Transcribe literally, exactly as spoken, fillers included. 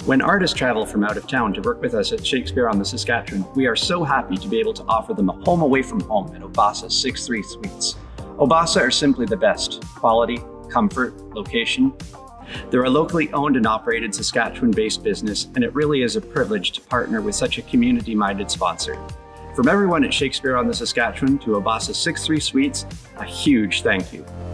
When artists travel from out of town to work with us at Shakespeare on the Saskatchewan, we are so happy to be able to offer them a home away from home at OBASA Six Three Suites. OBASA are simply the best. Quality, comfort, location. They're a locally owned and operated Saskatchewan-based business, and it really is a privilege to partner with such a community-minded sponsor. From everyone at Shakespeare on the Saskatchewan to OBASA Six Three Suites, a huge thank you.